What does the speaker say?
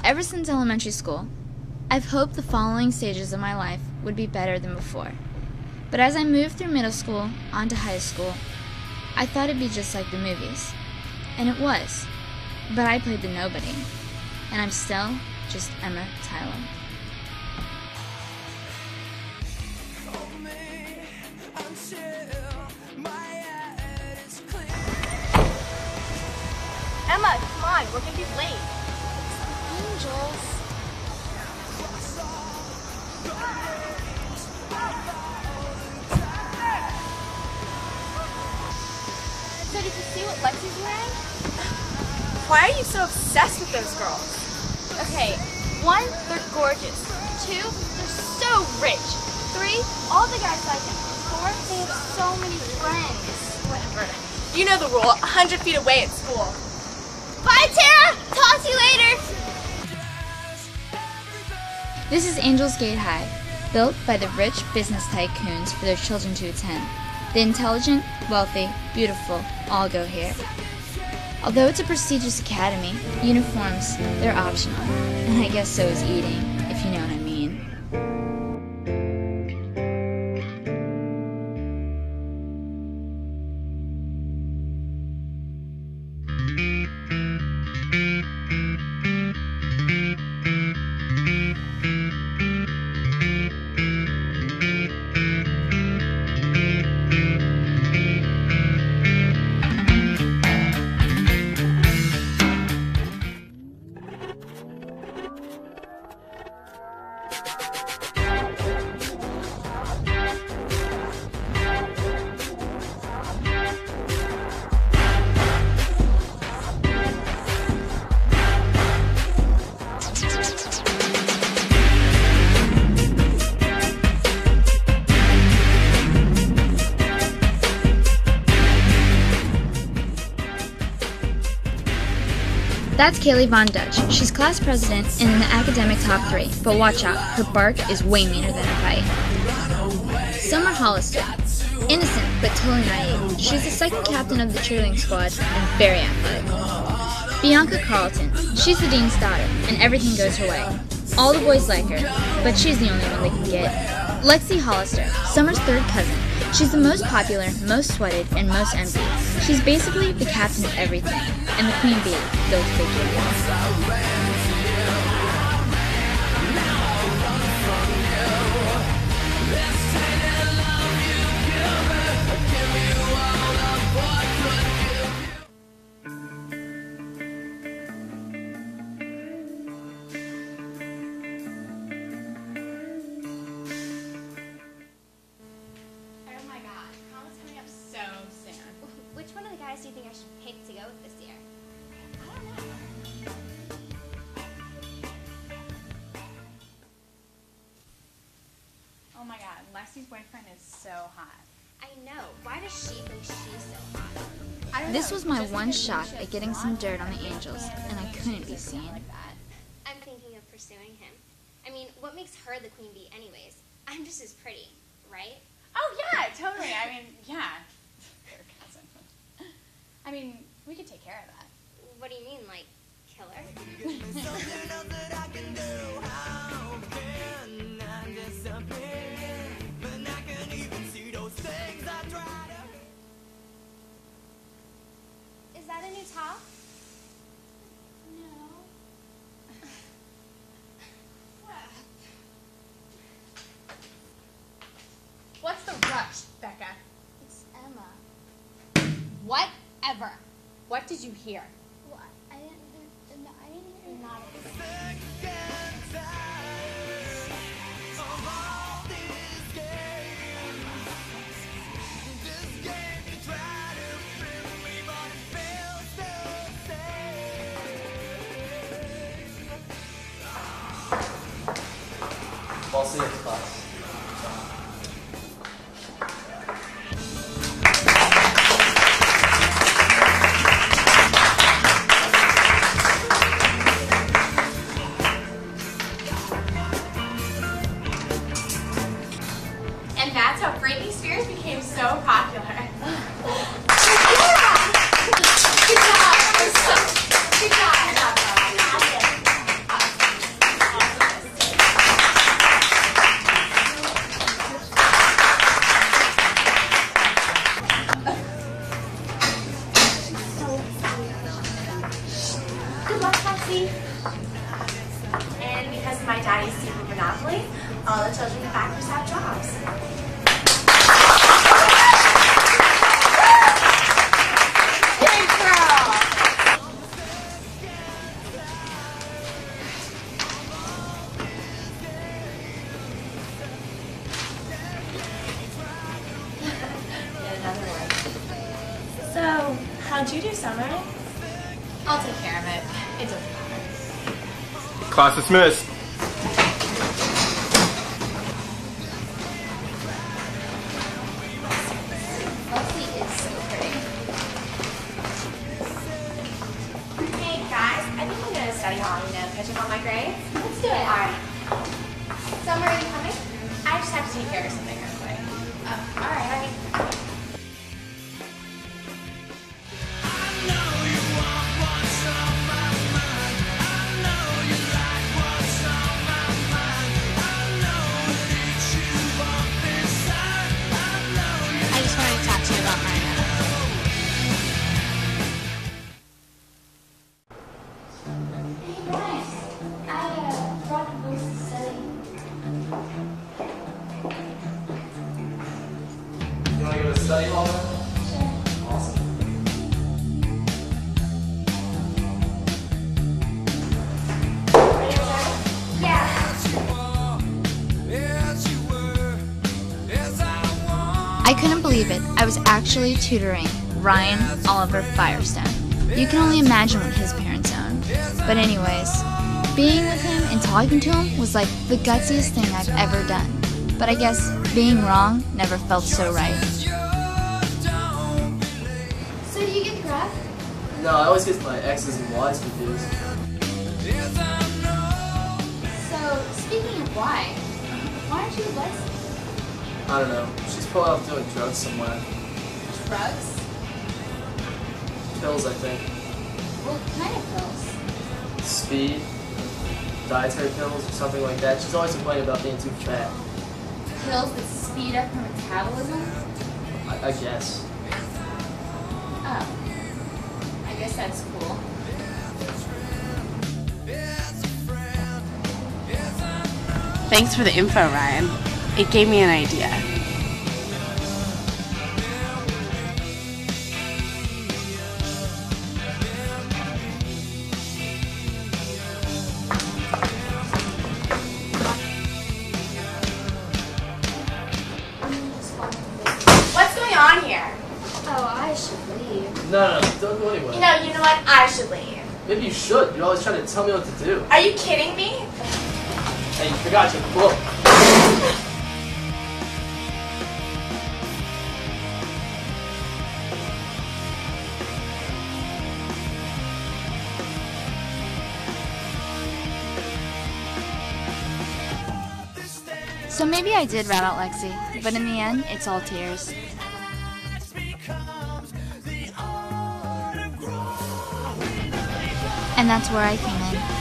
Ever since elementary school, I've hoped the following stages of my life would be better than before. But as I moved through middle school onto high school, I thought it'd be just like the movies. And it was. But I played the nobody. And I'm still just Emma Tyler. Emma, come on, we're gonna be late. Angels. So did you see what Lexi's wearing? Why are you so obsessed with those girls? Okay, 1, they're gorgeous. 2, they're so rich. 3, all the guys like them. 4, they have so many friends. Whatever. You know the rule, 100 feet away at school. Bye, Tara! Talk to you later! This is Angels Gate High, built by the rich business tycoons for their children to attend. The intelligent, wealthy, beautiful all go here. Although it's a prestigious academy, uniforms, they're optional. And I guess so is eating, if you know what I mean. That's Kaylee Von Dutch. She's class president and in the academic top 3, but watch out, her bark is way meaner than her bite. Summer Hollister. Innocent, but totally naive. She's the second captain of the cheerleading squad and very athletic. Bianca Carlton. She's the dean's daughter, and everything goes her way. All the boys like her, but she's the only one they can get. Lexi Hollister. Summer's third cousin. She's the most popular, most sweated, and most empty. She's basically the captain of everything, and the queen bee, go figure. Which one of the guys do you think I should pick to go with this year? I don't know. Oh my god, Lexi's boyfriend is so hot. I know. Why does she think she's so hot? This was my one shot at getting some dirt on the Angels, and I couldn't be seen. I'm thinking of pursuing him. I mean, what makes her the queen bee anyways? I'm just as pretty, right? Oh yeah, totally. I mean, yeah. Third cousin. I mean, we could take care of that. What do you mean, like, kill her? Is that a new top? No. What's the rush, Becca? It's Emma. Whatever. What did you hear? Well, I didn't hear not. I'll see you in class. And that's how Britney Spears became so popular. Good job! Good job! How'd you do, Summer? I'll take care of it. It doesn't matter. Class dismissed. Lexi is so pretty. Hey guys, I think I'm gonna study hall, catch up on my grades. Let's do it. Alright. Summer, are you coming? I just have to take care of something real quick. Oh, alright, honey. I just wanted to talk to you about Marina. Hey, Brian. I brought the books to study. You want to go to study hall then? Sure. Awesome. Yeah. I couldn't believe it. I was actually tutoring Ryan Oliver Firestone. You can only imagine what his parents own. But anyways, being with him and talking to him was like the gutsiest thing I've ever done. But I guess being wrong never felt so right. So do you get graph? No, I always get my X's and Y's confused. So, speaking of why aren't you with Lexi? I don't know. She's probably off doing drugs somewhere. Drugs? Pills, I think. What kind of pills? Speed, dietary pills, or something like that. She's always complaining about being too fat. Pills that speed up her metabolism? I guess. Oh. I guess that's cool. Thanks for the info, Ryan. It gave me an idea. What's going on here? Oh, I should leave. No, don't go anywhere. You know what? I should leave. Maybe you should. You're always trying to tell me what to do. Are you kidding me? Hey, you forgot your book. So maybe I did rat out Lexi, but in the end, it's all tears. And that's where I came in.